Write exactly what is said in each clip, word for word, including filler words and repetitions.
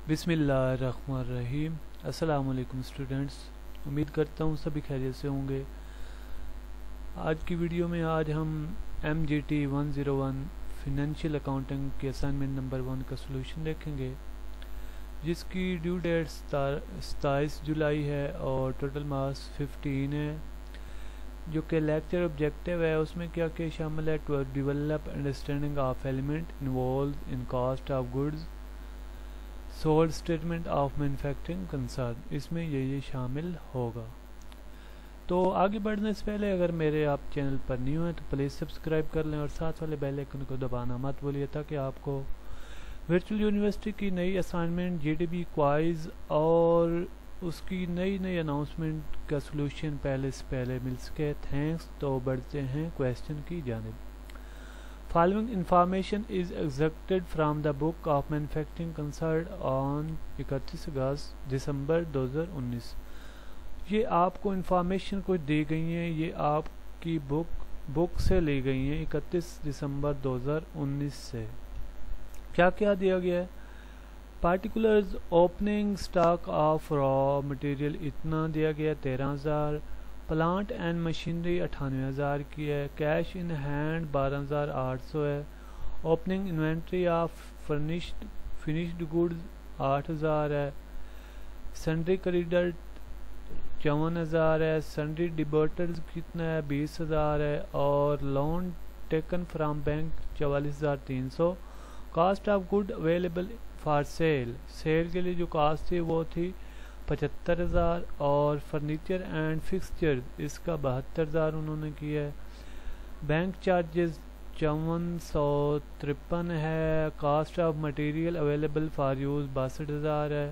बिस्मिल्लाहिर्रहमानिर्रहीम। अस्सलाम वालेकुम स्टूडेंट्स, उम्मीद करता हूँ सभी खैरियत से होंगे। आज की वीडियो में आज हम M G T one zero one financial accounting के असाइनमेंट नंबर वन का सलूशन देखेंगे, जिसकी ड्यू डेट सताईस जुलाई है और टोटल मार्क्स फिफ्टीन है। जो कि लेक्चर ऑब्जेक्टिव है उसमें क्या क्या शामिल है? To develop understanding of element involve in cost of goods sold statement of manufacturing concern, इसमें ये ये शामिल होगा। तो आगे बढ़ने से पहले अगर मेरे आप चैनल पर न्यू हैं तो प्लीज़ सब्सक्राइब कर लें और साथ वाले बेल आइकन को दबाना मत भूलिए, ताकि आपको वर्चुअल यूनिवर्सिटी की नई असाइनमेंट, जीडीबी क्वाइज और उसकी नई नई अनाउंसमेंट का सलूशन पहले से पहले मिल सके। थैंक्स। तो बढ़ते हैं क्वेश्चन की जानिब। Following information is extracted from the book of manufacturing concerned on इकतीस अगस्त दिसंबर दो हज़ार उन्नीस। ये आपको इंफॉर्मेशन कुछ दी गई हैं, ये आपकी बुक बुक से ली गई हैं इकतीस दिसंबर दो हज़ार उन्नीस से। क्या क्या दिया गया है? Particulars opening stock of raw material इतना दिया गया तेरह हज़ार, प्लांट एंड मशीनरी अठानवे हज़ार की है, कैश इन हैंड बारह हज़ार आठ सौ है, opening inventory of furnished finished goods आठ हज़ार है, सन्ड्री क्रेडिटर चौवन हज़ार है, सन्ड्री डिबर्टर्स कितना है बीस हज़ार है, और लोन टेकन फ्राम बैंक चवालीस हज़ार तीन सौ। Cost of good available for sale, sale के लिए जो कास्ट थी वो थी पचहत्तर हज़ार, और फर्नीचर एंड फिक्सचर इसका बहत्तर हज़ार उन्होंने किया है। बैंक चार्जेस चौवन सौ तिरपन है। Cost of material available for use बासठ हज़ार है।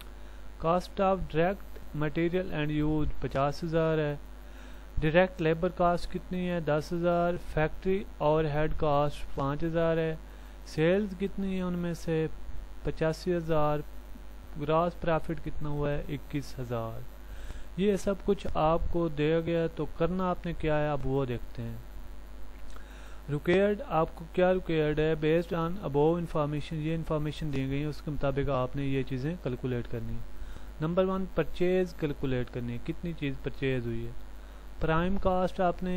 Cost of direct material and use पचास हज़ार है। डायरेक्ट लेबर कास्ट कितनी है? दस हज़ार। फैक्ट्री और हेड कास्ट पाँच हज़ार है। सेल्स कितनी है? उनमें से पचासी हज़ार। ग्रॉस प्रॉफिट कितना हुआ है? इक्कीस हज़ार। ये सब कुछ आपको दिया गया, तो करना आपने क्या है अब वो देखते हैं। रिक्वायर्ड, आपको क्या रिक्वायर्ड है? बेस्ड ऑन अबोव इंफॉर्मेशन, ये इंफॉर्मेशन दी गई है उसके मुताबिक आपने ये चीज़ें कैलकुलेट करनी है। नंबर वन, परचेज कैलकुलेट करनी है, कितनी चीज़ परचेज हुई है। प्राइम कास्ट आपने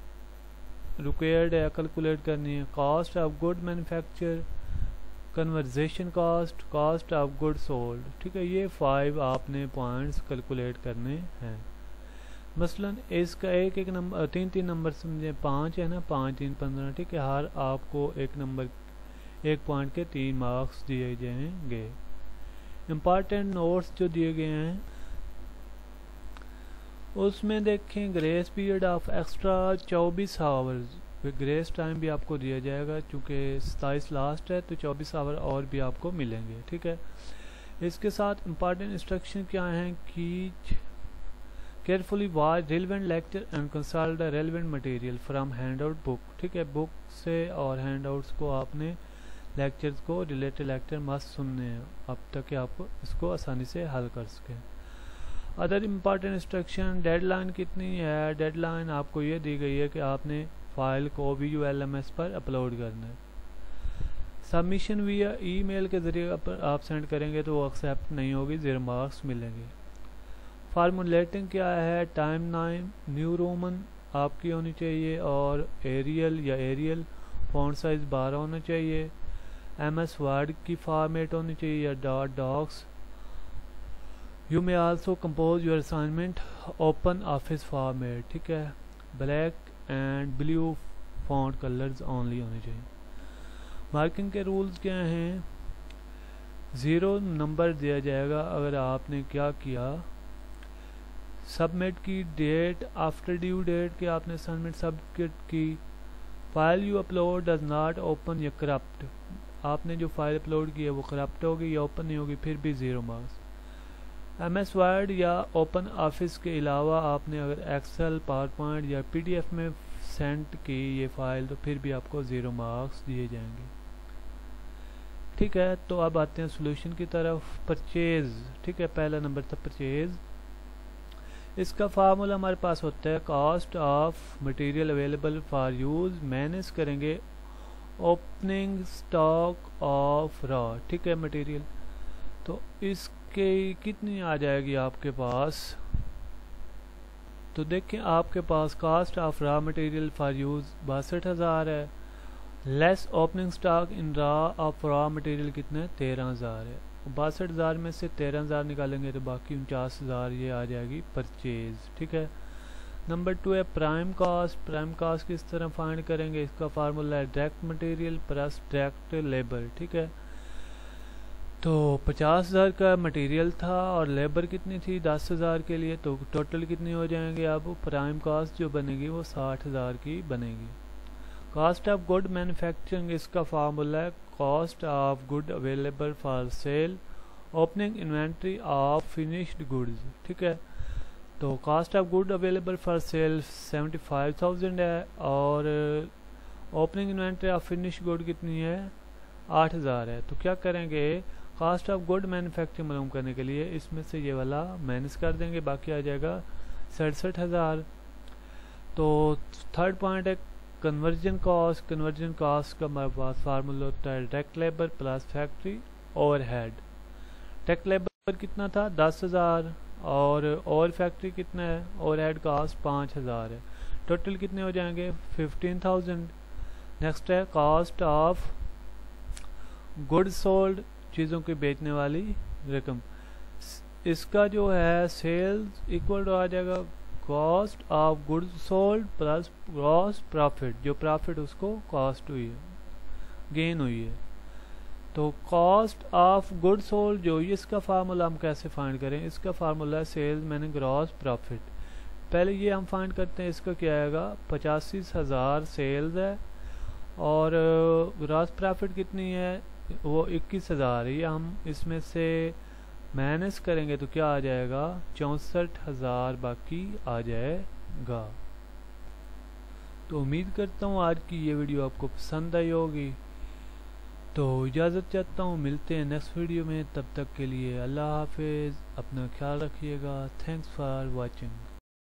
रिक्वायर्ड है कैलकुलेट करनी है। Cost of good manufacture, conversation cost, cost of good sold. ठीक है, ये फाइव आपने पॉइंट्स कैलकुलेट करने हैं। मसलन इसका एक एक नंबर तीन तीन नंबर समझें, पाँच है ना, पाँच तीन पंद्रह। ठीक है, हर आपको एक नंबर एक पॉइंट के तीन मार्क्स दिए जाएंगे। इम्पॉर्टेंट नोट्स जो दिए गए हैं उसमें देखें, ग्रेस पीरियड ऑफ एक्स्ट्रा चौबीस आवर्स, ग्रेस टाइम भी आपको दिया जाएगा, क्योंकि सताईस लास्ट है तो चौबीस आवर और भी आपको मिलेंगे। ठीक है, इसके साथ इंपॉर्टेंट इंस्ट्रक्शन क्या हैं कि carefully watch relevant lecture and consult the relevant material from hand out book. ठीक है, बुक से और हैंड आउट्स को आपने लेक्चर्स को रिलेटेड लेक्चर मस्त सुनने हैं अब तक कि आपको इसको आसानी से हल कर सकें। अदर इम्पॉर्टेंट इंस्ट्रक्शन, डेडलाइन कितनी है? डेडलाइन आपको ये दी गई है कि आपने फाइल को V U L M S पर अपलोड करना है। सबमिशन विया ईमेल के ज़रिए आप सेंड करेंगे तो वो एक्सेप्ट नहीं होगी, ज़ीरो मार्क्स मिलेंगे। फार्मूलेटिंग क्या है? टाइम नाइन न्यू रोमन आपकी होनी चाहिए, और एरियल या एरियल फॉन्ट साइज बारह होना चाहिए। एम एस वर्ड की फॉर्मेट होनी चाहिए या dot docx. You may also compose your assignment open office format. ठीक है, black and blue font colours only होने चाहिए। मार्किंग के रूल्स क्या हैं? ज़ीरो नंबर दिया जाएगा अगर आपने क्या किया, सबमिट की डेट आफ्टर ड्यू डेट के आपने असाइनमेंट सबमिट की। File you upload does not open या करप्ट, आपने जो फाइल अपलोड की है वो करप्ट होगी या ओपन नहीं होगी, फिर भी zero marks. M S word या ओपन ऑफिस के अलावा आपने अगर एक्सेल, पावर पॉइंट या पी डी एफ में सेंड की ये फाइल, तो फिर भी आपको ज़ीरो मार्क्स दिए जाएंगे। ठीक है, तो अब आते हैं सॉल्यूशन की तरफ। परचेज, ठीक है, पहला नंबर था परचेज। इसका फार्मूला हमारे पास होता है cost of material available for use minus करेंगे ओपनिंग स्टॉक ऑफ रॉ। ठीक है, मटेरियल तो इसके कितनी आ जाएगी आपके पास। तो देखें आपके पास cost of raw material for use बासठ हज़ार है, less opening stock in raw of raw material कितने तेरह हज़ार है। बासठ हज़ार में से तेरह हज़ार निकालेंगे तो बाकी उनचास हज़ार ये आ जाएगी परचेज। ठीक है। नंबर टू है प्राइम कास्ट। प्राइम कास्ट किस तरह फाइंड करेंगे, इसका फार्मूला है direct material plus direct labour. ठीक है। तो पचास हज़ार का मटेरियल था और लेबर कितनी थी दस हज़ार के लिए, तो टोटल कितनी हो जाएंगे। अब प्राइम कास्ट जो बनेगी वो साठ हज़ार की बनेगी। कॉस्ट ऑफ गुड मैन्युफैक्चरिंग, इसका फार्मूला है cost of good available for sale opening inventory of finished goods. ठीक है। तो cost of good available for sale seventy five thousand है और opening inventory of finished good कितनी है आठ हज़ार है। तो क्या करेंगे, कॉस्ट ऑफ गुड मैन्युफैक्चरिंग मालूम करने के लिए इसमें से ये वाला माइनस कर देंगे, बाकी आ जाएगा सड़सठ हज़ार। तो थर्ड पॉइंट है कन्वर्जन कॉस्ट। कन्वर्जन कॉस्ट का हमारे पास फार्मूला होता है direct labour plus factory overhead. Direct labour कितना था दस हज़ार और ओवर फैक्ट्री कितना है, ओवरहेड कॉस्ट पाँच हज़ार है। टोटल कितने हो जाएंगे फिफ्टीन थाउजेंड। नेक्स्ट है कॉस्ट ऑफ गुड सोल्ड, चीज़ों की बेचने वाली रकम। इसका जो है सेल्स इक्वल टू आ जाएगा cost of goods sold plus gross profit, जो प्रॉफिट उसको कॉस्ट हुई है गेन हुई है। तो कॉस्ट ऑफ गुड्स सोल्ड जो ये इसका फार्मूला हम कैसे फाइंड करें, इसका फार्मूला है सेल्स मैंने ग्रॉस प्रॉफिट। पहले ये हम फाइंड करते हैं, इसका क्या आएगा पचासी हज़ार सेल्स है और ग्रॉस प्रॉफिट कितनी है वो इक्कीस हज़ार है। ये हम इसमें से माइनस करेंगे तो क्या आ जाएगा चौंसठ हज़ार बाकी आ जाएगा। तो उम्मीद करता हूँ आज की ये वीडियो आपको पसंद आई होगी। तो इजाज़त चाहता हूँ, मिलते हैं नेक्स्ट वीडियो में, तब तक के लिए अल्लाह हाफिज़, अपना ख्याल रखिएगा। Thanks for watching.